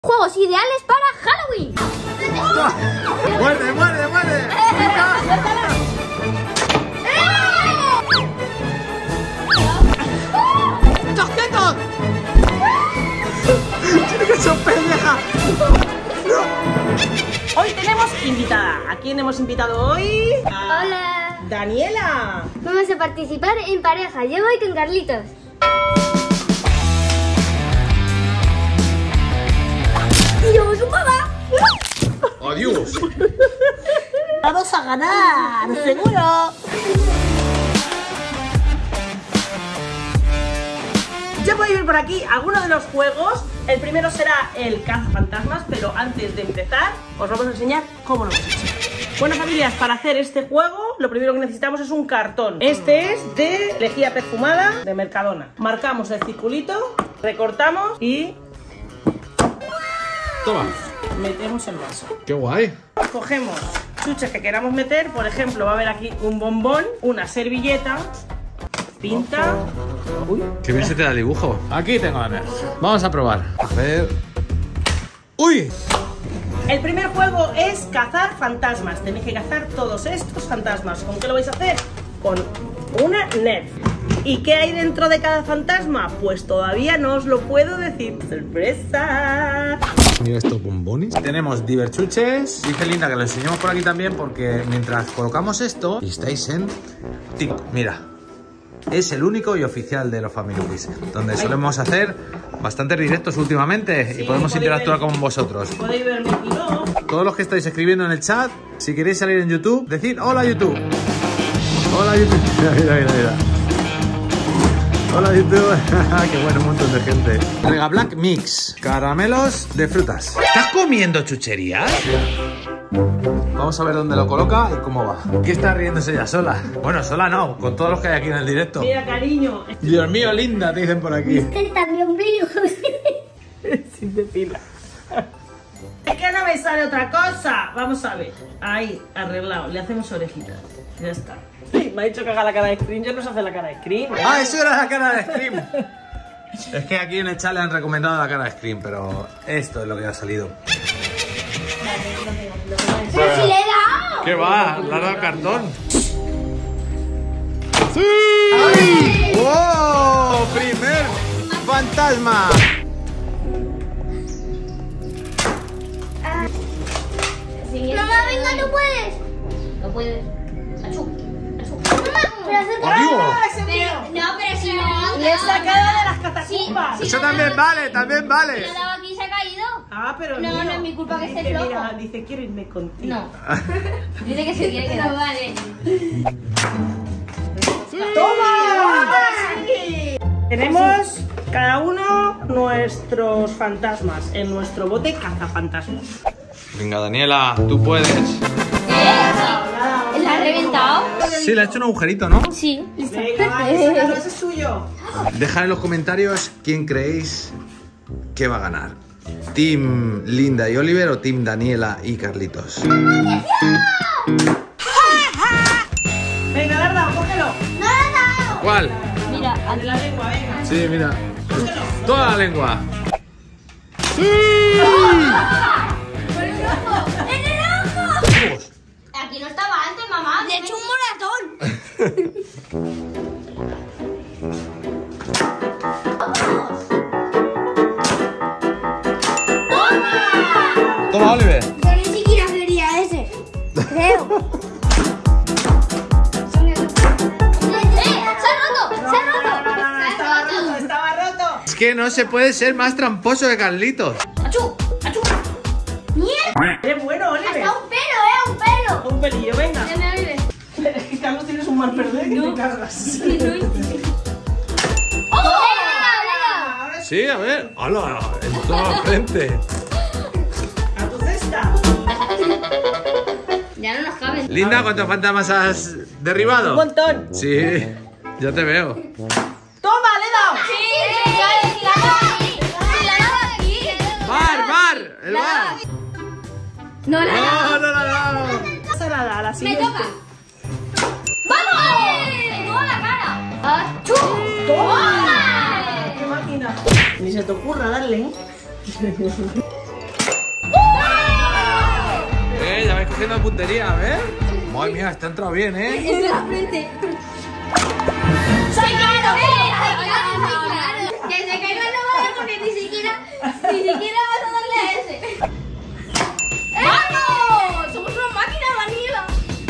Juegos ideales para Halloween. ¡Muerde, muerde, muerde! ¡Quietos, quietos! ¡Tiene que ser pendeja! Hoy tenemos invitada. ¿A quién hemos invitado hoy? Hola. Daniela. Vamos a participar en pareja. Yo voy con Carlitos. Y yo voy con papá. ¡Adiós! Vamos a ganar, seguro. Ya podéis ver por aquí algunos de los juegos. El primero será el cazafantasmas, pero antes de empezar os vamos a enseñar cómo lo hemos hecho. Bueno, familias, para hacer este juego lo primero que necesitamos es un cartón. Este es de lejía perfumada de Mercadona. Marcamos el circulito, recortamos y Toma. metemos el vaso. ¡Qué guay! Cogemos chuches que queramos meter, por ejemplo, va a haber aquí un bombón, una servilleta, pinta. Uy. ¡Qué bien se te da el dibujo! Aquí tengo la Nerf. Vamos a probar. A ver... ¡Uy! El primer juego es cazar fantasmas. Tenéis que cazar todos estos fantasmas. ¿Con qué lo vais a hacer? Con una Nerf. ¿Y qué hay dentro de cada fantasma? Pues todavía no os lo puedo decir. ¡Sorpresa! Mira estos bombones. Tenemos diverchuches. Dice Linda que lo enseñemos por aquí también porque mientras colocamos esto, y estáis en TikTok. Mira, es el único y oficial de los Family Quiz, donde solemos hacer bastantes directos últimamente y podemos interactuar con vosotros. Podéis ver mi kilo. Todos los que estáis escribiendo en el chat, si queréis salir en YouTube, decid hola YouTube. Hola YouTube. Mira, mira, mira, mira. Hola YouTube. Qué bueno, un montón de gente. Rega Black Mix. Caramelos de frutas. ¿Estás comiendo chucherías? Vamos a ver dónde lo coloca y cómo va. ¿Qué está riéndose ella sola? Bueno, sola no, con todos los que hay aquí en el directo. Mira, cariño. Dios mío, Linda, te dicen por aquí. También ombligo. Sin decirla. Es que no me sale otra cosa. Vamos a ver. Ahí, arreglado. Le hacemos orejitas. Ya está. Sí, me ha dicho que haga la cara de Scream. Ya no se hace la cara de Scream. Ah, eso era la cara de Scream. Es que aquí en el chat le han recomendado la cara de Scream, pero esto es lo que ha salido. ¡Pero si le he dado! ¿Qué va? ¿Le has dado cartón? ¡Sí! ¡Wow! ¡Primer fantasma! Mamá, venga, no puedes. No puedes. Achú. Achú. Mamá, pero acerca. ¡Adiós! No, pero si no. Le he sacado de las catacumbas. Sí. Eso también vale, también vale. Si lo he dado aquí se ha caído. Ah, pero No, mío. no es mi culpa que esté Dice, flojo. mira, dice, quiero irme contigo. No. Dice que se quiere quedar. Vale. ¡Toma! ¡Sí! Tenemos cada uno nuestros fantasmas en nuestro bote cazafantasmas. Venga, Daniela, tú puedes. ¿La ha reventado? Sí, le ha hecho un agujerito, ¿no? Sí. Venga, va, ese es suyo. Dejad en los comentarios quién creéis que va a ganar. ¿Team Linda y Oliver o Team Daniela y Carlitos? Venga, Larda, cógelo. ¿Cuál? Mira, De la lengua, venga. Sí, mira. Cógelo. Toda la lengua. aquí no estaba antes, mamá. Le he hecho un moratón. Toma, Oliver. Yo ni siquiera vería ese. Creo. ¡Se ha roto! ¡Se ha roto! Estaba roto. Es que no se puede ser más tramposo que Carlitos. ¡Achú! ¡Achú! ¡Mierda! Eres bueno, Oliver. ¡Hasta un pelo, un pelo! Un pelillo, venga. Ya me vive. Es que Carlos tienes un mal perder que te cargas. ¡Oh! Ahora Sí, a ver. ¡Hala! En toda la frente. a tu cesta. Ya no nos caben. Linda, ¿cuántos fantasmas has derribado? Un montón. Sí, ya te veo. ¡Toma, le he dado! Sí, si la hago aquí. Si la hago aquí. ¡Bar! ¡El bar! No la hago. No! Pasa nada, a la Me siguiente. toca. ¡Vamos! ¡Me toca la cara! ¡Achú! ¡Toma! ¡Qué máquina! Ni se te ocurra darle, ¿eh? haciendo puntería, a ver. Madre mía, está entrado bien, ¿eh? En la frente. ¡Soy claro! Que se caiga no vale porque ni siquiera vas a darle a ese. ¡Vamos! ¡Somos una máquina, Daniela!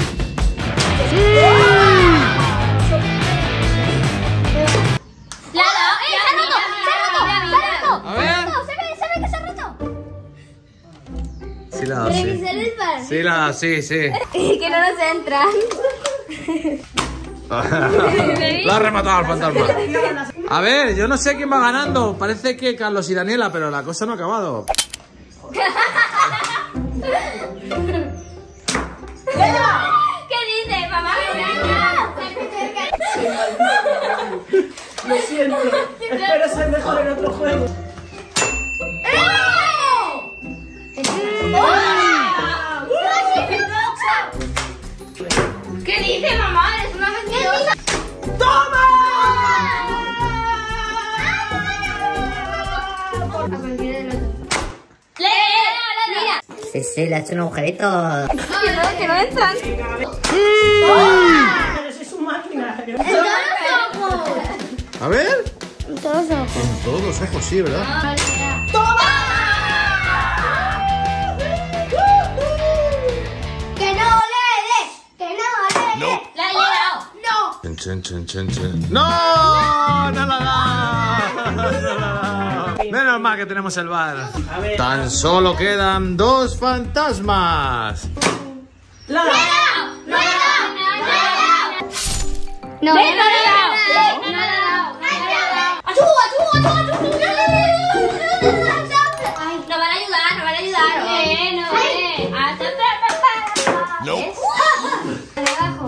A ver. ¿Se ve que se ha roto? Sí, la da, sí. Sí, la da, sí. Que no nos entran. Lo ha rematado al fantasma. A ver, yo no sé quién va ganando. Parece que Carlos y Daniela, pero la cosa no ha acabado. ¿Qué dices, mamá? Lo siento. Espero ser mejor en otro juego. ¿Qué dice, mamá? Eres una mentirosa. ¡Toma! Mira. Sí, le ha hecho un agujerito. Que no entran. Pero es un máquina. En todos los ojos. A ver. En todos los ojos. En todos los ojos, sí, ¿verdad? ¡Que no le des! ¡Que no le des! ¡La he llegado! ¡No! ¡No! ¡No la da! Menos mal que tenemos el bar. A ver. Tan solo quedan 2 fantasmas. ¡La! ¡No le he dado! ¡No le he dado! ¡Achú! ¡Nos van a ayudar! ¡No! Debajo.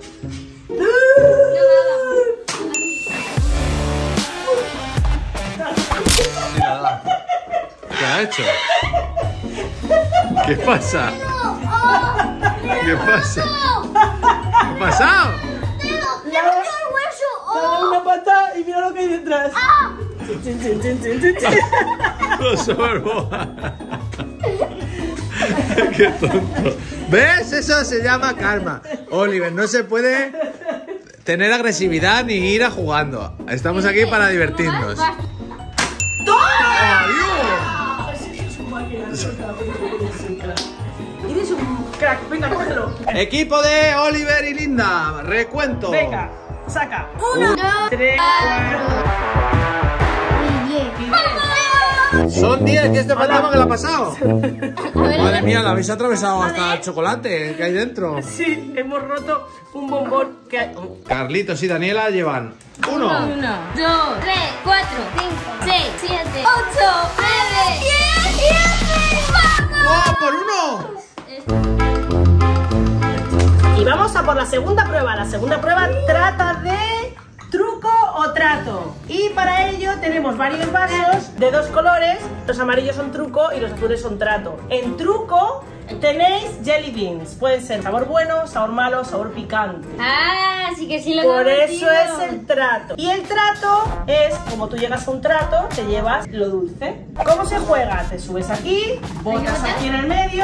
¿Qué ha hecho? ¿Qué pasa? ¿Qué pasa? ¿Qué ha pasado? Dale una pata y mira lo que hay detrás. Lo sorbo. Qué tonto. ¿Ves? Eso se llama karma. Oliver, no se puede tener agresividad ni ir a jugando. Estamos aquí para divertirnos. ¡Adiós! Eres un crack. Venga, cógelo. Equipo de Oliver y Linda. Recuento. Venga, saca. 1, 2, 3, 4. Son 10 que este fantasma que le ha pasado. Madre mía, la habéis atravesado hasta el chocolate que hay dentro. Sí, hemos roto un bombón que hay. Carlitos y Daniela llevan 1. 2, 3, 4, 5, 6, 7, 8, 9, 10. ¡Oh, por 1! Y vamos a por la segunda prueba. La segunda prueba trata de truco o trato. Y para ello tenemos varios vasos de 2 colores. Los amarillos son truco y los azules son trato. En truco tenéis jelly beans. Pueden ser sabor bueno, sabor malo, sabor picante. Ah, sí que sí lo Por he eso es el trato. Y el trato es, como tú llegas a un trato, te llevas lo dulce. ¿Cómo se juega? Te subes aquí, botas aquí en el medio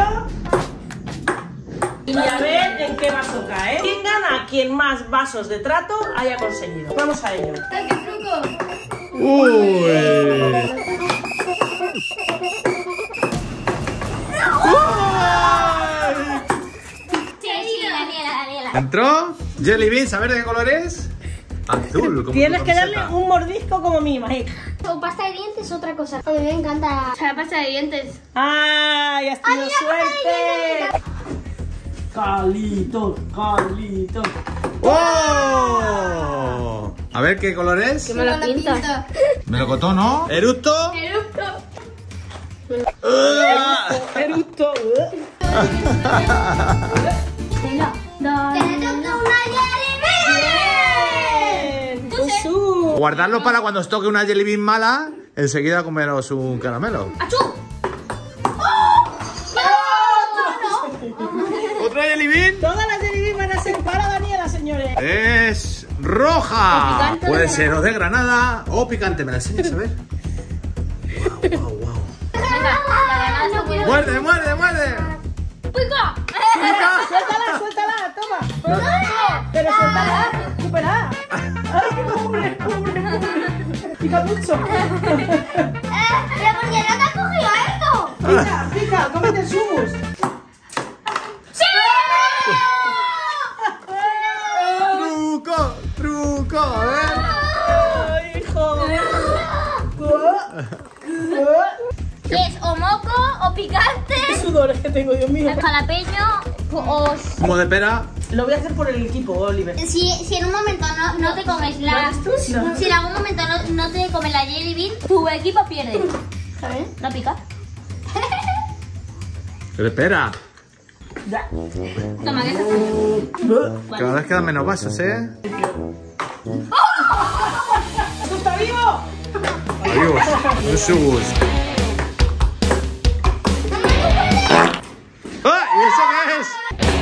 y a ver en qué vaso cae. ¿Quién gana? Quien más vasos de trato haya conseguido. Vamos a ello. ¡Ay, qué truco! ¡Uy! Sí, Daniela. ¿Entró? Jelly beans, a ver de qué color es. Azul, como Tienes tu que darle camiseta. un mordisco como mima. O pasta de dientes es otra cosa. A mí me encanta la pasta de dientes. ¡Ay, has tenido suerte! Carlitos. ¡Oh! A ver qué color es. Me lo pinta. Melocotón, ¿no? ¿Eructo? Eructo. Eructo. Guardarlo para cuando os toque una jelly bean mala, enseguida comeros un caramelo. ¡Achú! ¿Otra jelly bean? Todas las jelly beans van a ser para Daniela, señores. Es roja. O picante. Puede ser o de granada o picante. ¿Me la enseñas a ver? Wow. Venga, la granada no quiero. ¡Muerde! ¡Pica! Pero suéltala, recupera. Ay, qué pobre. Pica mucho. Pero ¿por qué no te has cogido esto? Pica, cómete el sumus. Truco, a ver. Ay, hijo. ¿Qué es? ¿O moco o picante? Qué sudores que tengo, Dios mío. ¿El jalapeño o...? Zumo de pera. Lo voy a hacer por el equipo, Oliver. Si en un momento no te comes la... No. Si en algún momento no te comes la jelly bean, tu equipo pierde. ¿Sabes? No pica. De pera. Ya. Toma, que se... Cada vez quedan menos vasos, ¿eh? ¿Tú estás vivo? Adiós. Un sugus. ¡Ah! ¿Y eso qué es?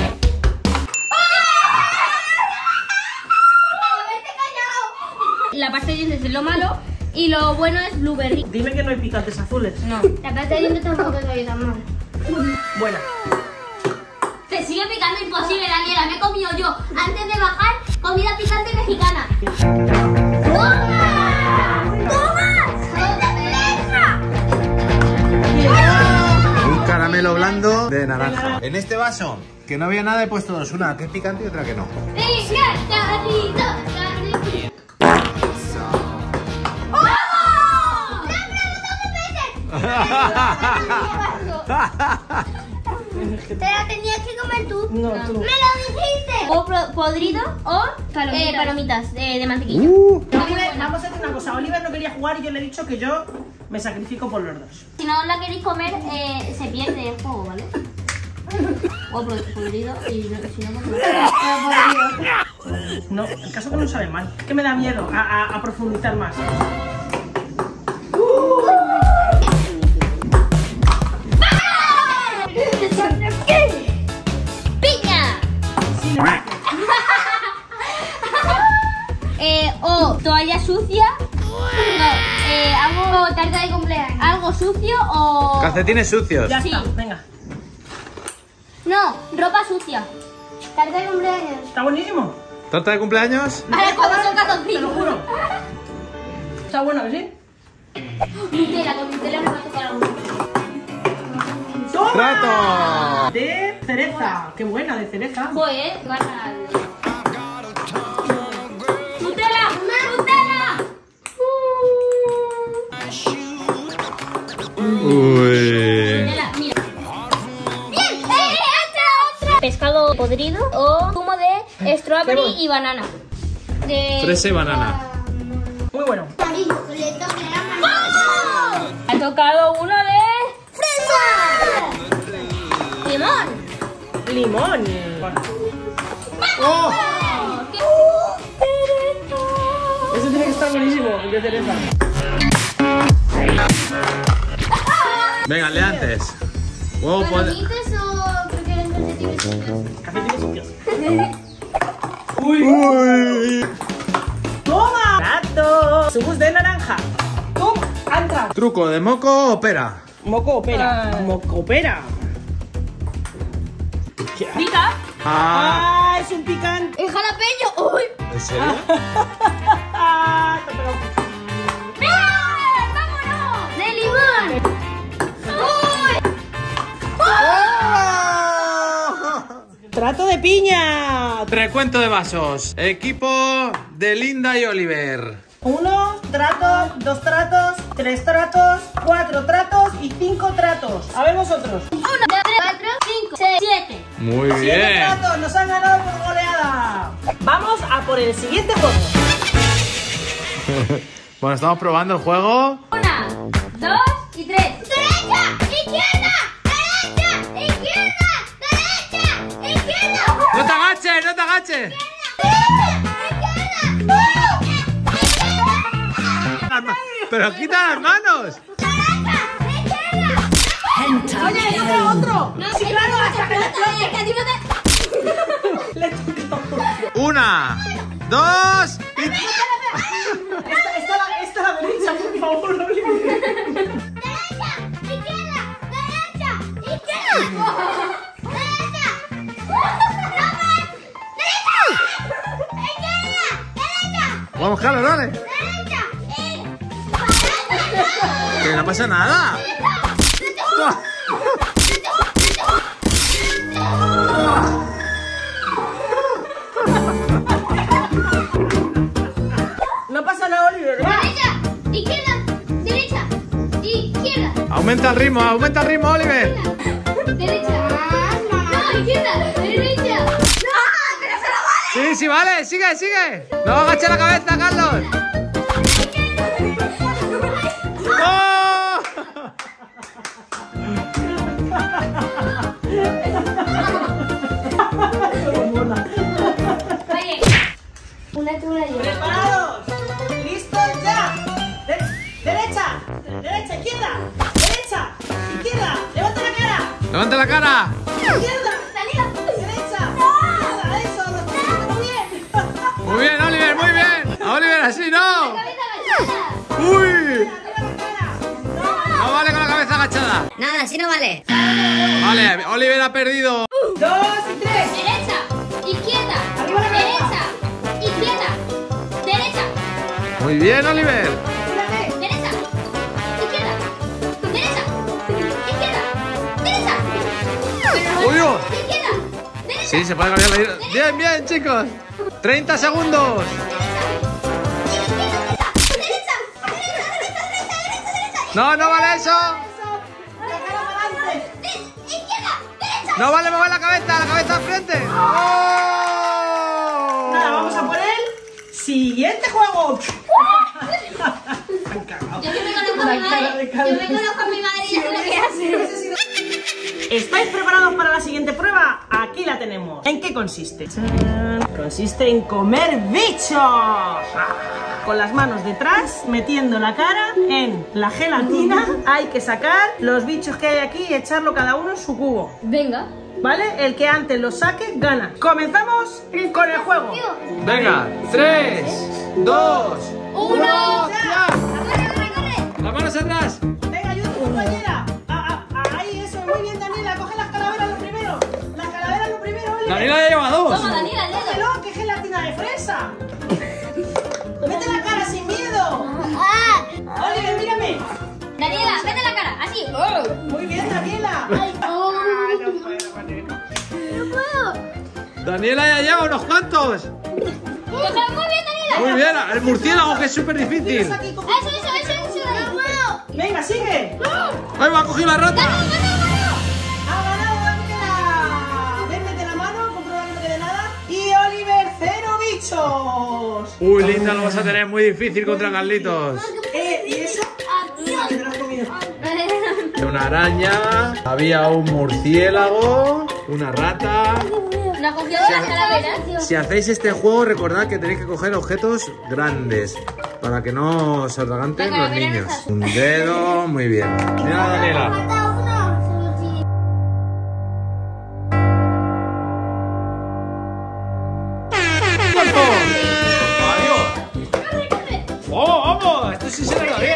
La pasta de dientes es lo malo y lo bueno es blueberry. Dime que no hay picantes azules. No, la pasta de dientes tampoco es lo tan mal. Buena. Te sigue picando imposible, Daniela. Me he comido yo, antes de bajar, comida picante mexicana. Un caramelo blando de naranja. En este vaso, que no había nada, he puesto dos. Una que es picante y otra que no. Te la tenías que comer tú. No, tú. ¡Me lo dijiste! O podrido o palomitas de mantequilla. Oliver, vamos a hacer una cosa. Oliver no quería jugar y yo le he dicho que yo me sacrifico por los dos. Si no la queréis comer, se pierde el juego, ¿vale? O podrido y si no, podrido. No, el caso que no sabe mal. Que me da miedo a profundizar más. ¡Piña! Sí, O toalla sucia. No, algo tarta de cumpleaños. Algo sucio o... Calcetines sucios. ya Sí. está, venga. No, ropa sucia. Tarta de cumpleaños. Está buenísimo. ¿Torta de cumpleaños? Vale, cuando son Te lo calzoncillos. juro. Está bueno, ¿que sí? Nutella, con Nutella me va a tocar alguno. ¡Toma! ¡Trato! De cereza. Qué buena, de cereza. Joder, gana. ¡Nutella! ¡Nutella! Uy. Nutella, mira. ¡Bien! ¡Otra! Pescado podrido o zumo de strawberry y banana. Fresa y banana. Muy bueno. Ha tocado uno de fresa. Limón. Limón. ¡Oh! Eso tiene que estar buenísimo, de cereza. Venga, lee antes. Huevo pod... ¿Palomitas o prefieres calcetines? Cafetines sucios. Uy. ¡Toma! ¡Gato! Zumus de naranja. ¡Toma! ¡Entra! Truco, ¿de moco o pera? Moco opera. Moco opera. ¿Pica? Ah. ¡Ah! Es un picante. ¿El jalapeño? ¡Uy! ¿En serio? ¡Ah! Te ha pegado. ¡Bien! ¡Vámonos! ¡De limón! ¡Trato de piña! Recuento de vasos. Equipo de Linda y Oliver. 1 trato, 2 tratos, 3 tratos, 4 tratos y 5 tratos. A ver vosotros. 1, 2, 3, 4, 5, 6, 7. Muy 7 bien. tratos, nos han ganado por goleada. Vamos a por el siguiente juego. Bueno, estamos probando el juego. 1, 2 y 3. ¡Derecha! ¡Izquierda! ¡Derecha! ¡Izquierda! ¡Derecha! ¡Izquierda! ¡No te agaches! ¡No te agaches! ¡Pero quita las manos! Oye, yo quiero otro. No, Sí, claro, hasta que le es que a ti no te... Le toca. Una, dos y... Esta a la derecha, por favor. Oliver. ¡Derecha! ¡Izquierda! ¡Derecha! ¡Izquierda! ¡Derecha! ¡No más! ¡Derecha! Vamos, Carlos, dale. Derecha. Que no pasa nada. No pasa nada, Oliver. Derecha. Izquierda. Derecha. Izquierda. Aumenta el ritmo, Oliver. Derecha. No, izquierda. Derecha. No, pero se lo vale. Sí, sí, vale, sigue. No agache la cabeza, Carlos. ¡Oh! Oye, una tú, una yo. ¿Preparados? ¿Listos ya? Derecha, izquierda. Derecha, izquierda. Levanta la cara. ¡Levanta la cara! Izquierda, Daniela. derecha, izquierda. Eso, lo estás haciendo muy bien. Muy bien, Oliver, muy bien. A Oliver, así no. Cabeza agachada. ¡Uy! Arriba la cara. No vale con la cabeza agachada. Nada, así no vale. Vale, Oliver ha perdido. 2 y 3. Derecha. Izquierda. Arriba la cabeza. Derecha. Izquierda. Derecha. Muy bien, Oliver. Tírate. Derecha. Izquierda. Derecha. Izquierda. Derecha. Uy, uy. Izquierda. Derecha. Sí, se puede cambiar la dirección. Bien, bien, chicos. 30 segundos. No, no vale eso. No vale mover la cabeza al frente. ¡Oh! Nada, vamos a por el siguiente juego. Yo que me conozco a mi madre. Yo me conozco a mi madre y ya sé lo que hace. ¿Estáis preparados para la siguiente prueba? Aquí la tenemos. ¿En qué consiste? Consiste en comer bichos. Con las manos detrás, metiendo la cara en la gelatina. Hay que sacar los bichos que hay aquí y echarlo cada uno en su cubo. Venga. ¿Vale? El que antes lo saque, gana. Comenzamos con el juego. Venga, 3, 2, 1, ya. Corre. Las manos atrás. Venga, ayuda a tu compañera. Ahí, eso. Muy bien, Daniela. Coge las calaveras lo primero. Las calaveras lo primero, Oliver. Daniela ya lleva 2. Toma, Daniela, el dedo. Cógelo, que es gelatina de fresa. Mete la cara sin miedo. Oliver, mírame. Daniela, vete la cara. Así. Muy bien, Daniela. No puedo. Daniela ya lleva unos cuantos. Muy bien, Daniela. Muy bien, el murciélago que es súper Tienes difícil. aquí, coge. Eso. No puedo. Venga, sigue. Ahí va a coger la rata. Ha ganado Daniela. Ven, mete la mano, comprueba que no quede nada. Y Oliver, 0 bichos. Uy, Linda, lo vas a tener muy difícil contra Carlitos. ¿Y eso? Adiós. ¿Qué te lo has comido? Una araña, había un murciélago, una rata. ¿No ha cogido las calaveras? Si hacéis este juego, recordad que tenéis que coger objetos grandes para que no se atraganten La los calavera niños. no se- Un dedo, muy bien. Mira, Daniela. Falta uno. ¡Tiempo! ¡Adiós! Corre. ¡Oh, vamos! Esto sí se le da bien.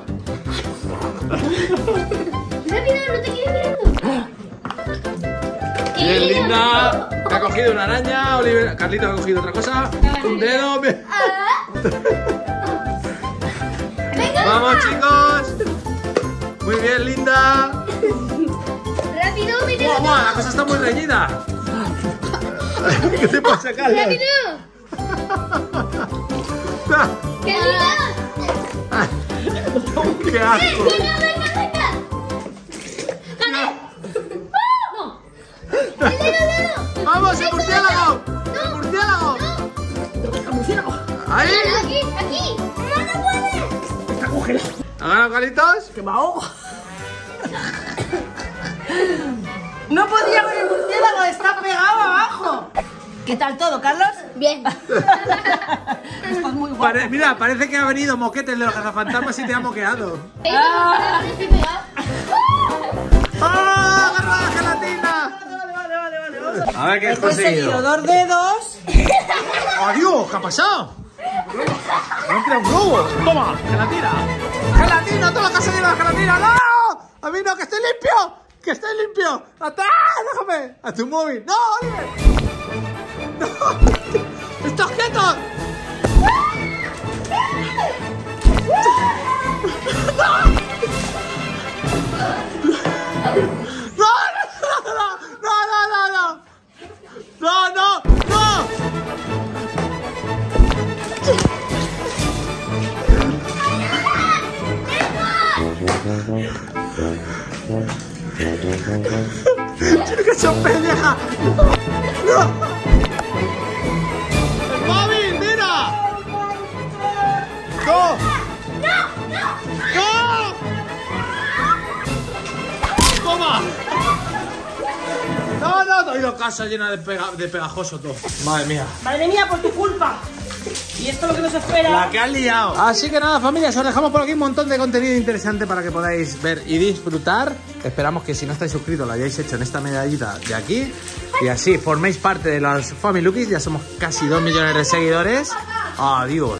Rápido, no te quedes mirando. Bien, Linda. Que ha cogido una araña. Oliver, Carlitos ha cogido otra cosa. Un dedo. Bien. Venga. Vamos, chicos. Muy bien, Linda. Rápido, mete ¡Guau, guau! La cosa está muy reñida. ¿Qué te pasa, Carlos? rápido. ¡Qué lindo! ¡Qué asco! ¡Venga, venga! ¡Gané! ¡No! ¡El dedo! ¡Vamos, el murciélago! ¡El murciélago! ¡Ahí! ¡Aquí! ¡No puedes! Está congelado. ¿Ha ganado Carlitos? Que me ahogo. No podía ver el murciélago, está pegado abajo. ¿Qué tal todo, Carlos? Bien. Estás muy guapo. Mira, parece que ha venido Moquete el de los cazafantasmas y te ha moqueado. ¡Ah! ¡Agarra la gelatina! Vale. A ver qué has He conseguido conseguido. 2 dedos. ¡Adiós! ¿Qué ha pasado? ¡Me han tirado un globo! ¡Toma! ¡Gelatina! ¡Gelatina! ¡Toma que ha salido la gelatina! ¡No! ¡A mí no! ¡Que estoy limpio! ¡Que estoy limpio! ¡Atrás! ¡Déjame! ¡A tu móvil! ¡No, Oliver! ¡No! ¡Estos quietos! ¡Tiene que ser pendeja! ¡No! ¡El móvil, mira! ¡No! ¡No! ¡Toma! ¡No, no! Doy la casa llena de pegajoso todo. Madre mía. Madre mía, por tu culpa. Y esto es lo que nos espera. La que has liado. Así que nada, familia, os dejamos por aquí un montón de contenido interesante para que podáis ver y disfrutar. Esperamos que si no estáis suscritos lo hayáis hecho en esta medallita de aquí. Y así forméis parte de los Familukis. Ya somos casi 2 millones de seguidores. Adiós.